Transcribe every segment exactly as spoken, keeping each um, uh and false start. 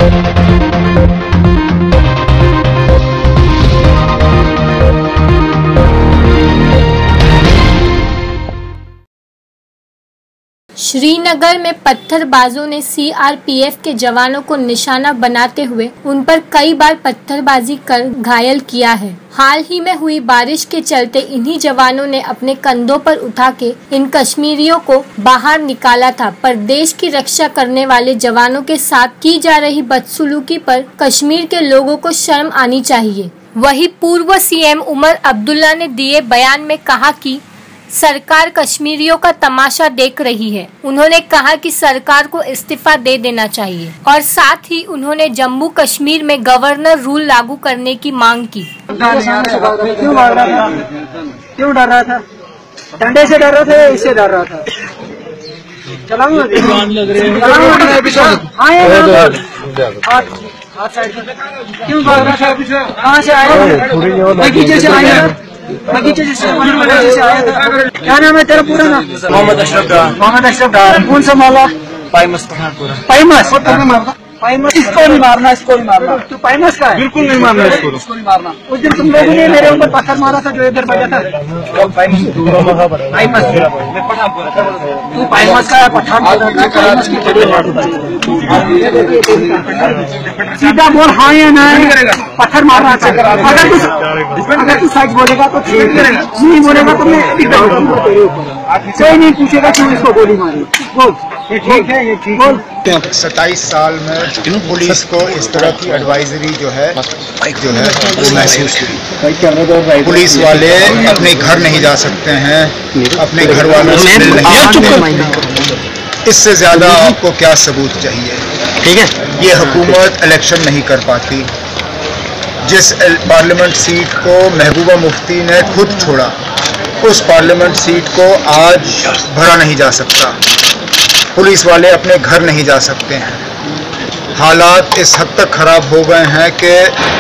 श्रीनगर में पत्थरबाजों ने सीआरपीएफ के जवानों को निशाना बनाते हुए उन पर कई बार पत्थरबाजी कर घायल किया है। हाल ही में हुई बारिश के चलते इन्हीं जवानों ने अपने कंधों पर उठा के इन कश्मीरियों को बाहर निकाला था, पर देश की रक्षा करने वाले जवानों के साथ की जा रही बदसलूकी पर कश्मीर के लोगों को शर्म आनी चाहिए। वहीं पूर्व सीएम उमर अब्दुल्ला ने दिए बयान में कहा कि सरकार कश्मीरियों का तमाशा देख रही है। उन्होंने कहा कि सरकार को इस्तीफा दे देना चाहिए और साथ ही उन्होंने जम्मू कश्मीर में गवर्नर रूल लागू करने की मांग की। क्यों भाग रहा था? क्यों डर रहा था? डंडे से डर रहा था या इससे डर रहा था? चलाऊं क्यों भाग रहा था? कहाँ से आया? बगीचे से आया था। बगीचे से आया था। क्या नाम है तेरा पूरा नाम? मोहम्मद अशरफ डार। मोहम्मद अशरफ डार। कौन सा माला? पाइमस पठानपुरा। पाइमस? पाइमस इसको नहीं मारना, इसको नहीं मारना। तू पाइमस का है? बिल्कुल नहीं मारना इसको। इसको नहीं मारना। उस दिन तुम लोगों ने मेरे ऊपर पत्थर मारा था जो इधर बजा था। पाइमस तू पाइमस का है, पठानपुरा पाइमस की सीधा बोल हाँ या ना। पत्थर मारना अगर तू अगर तू सच बोलेगा तो ठीक, नहीं बोलेगा तो मैं कोई नहीं पूछेगा क्यों इसको गोली मारी। बोल ये ठीक है, ये ठीक है। सत्ताईस साल में पुलिस को इस तरह की एडवाइजरी जो है जो है वो महसूस हुई। पुलिस वाले अपने घर नहीं जा सकते हैं, अपने घर वालों से मिल नहीं सकते। इससे ज्यादा आपको क्या सबूत चाहिए? ठीक है, ये हुकूमत इलेक्शन नहीं कर पाती। जिस पार्लियामेंट सीट को महबूबा मुफ्ती ने खुद छोड़ा, उस पार्लियामेंट सीट को आज भरा नहीं जा सकता। पुलिस वाले अपने घर नहीं जा सकते हैं। हालात इस हद तक ख़राब हो गए हैं कि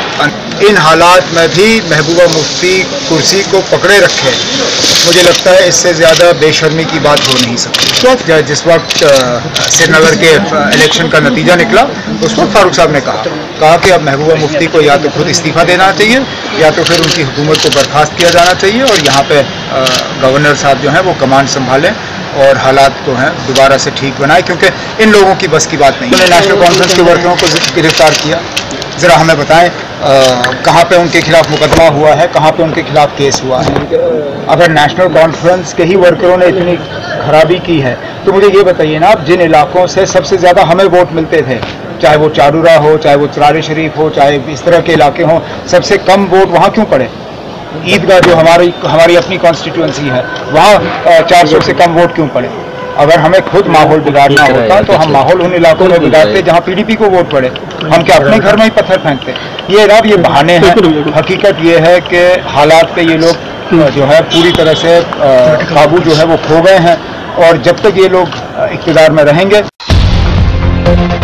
इन हालात में भी महबूबा मुफ्ती कुर्सी को पकड़े रखे। मुझे लगता है इससे ज़्यादा बेशर्मी की बात हो नहीं सकती। तो जिस वक्त श्रीनगर के इलेक्शन का नतीजा निकला, उस वक्त फारूक साहब ने कहा कहा कि अब महबूबा मुफ्ती को या तो खुद इस्तीफ़ा देना चाहिए या तो फिर उनकी हुकूमत को बर्खास्त किया जाना चाहिए और यहाँ पे गवर्नर साहब जो हैं वो कमान संभालें और हालात को हैं दोबारा से ठीक बनाए, क्योंकि इन लोगों की बस की बात नहीं। उन्होंने नेशनल कॉन्फ्रेंस के वर्करों को गिरफ्तार किया। ज़रा हमें बताएं कहाँ पे उनके खिलाफ मुकदमा हुआ है, कहाँ पे उनके खिलाफ केस हुआ है? अगर नेशनल कॉन्फ्रेंस के ही वर्करों ने इतनी खराबी की है तो मुझे ये बताइए ना, आप जिन इलाकों से सबसे ज़्यादा हमें वोट मिलते थे, चाहे वो चारूरा हो, चाहे वो चरार शरीफ हो, चाहे इस तरह के इलाके हों, सबसे कम वोट वहाँ क्यों पड़े? ईदगाह जो हमारी हमारी अपनी कॉन्स्टिट्यूंसी है, वहाँ चार सौ से कम वोट क्यों पड़े? अगर हमें खुद माहौल बिगाड़ना होता तो हम माहौल उन इलाकों में बिगाड़ते जहाँ पीडीपी को वोट पड़े। हम क्या अपने घर में ही पत्थर फेंकते? ये रब ये बहाने हैं। हकीकत ये है कि हालात पे ये लोग जो है पूरी तरह से काबू जो है वो खो गए हैं और जब तक ये लोग इक़्तिदार में रहेंगे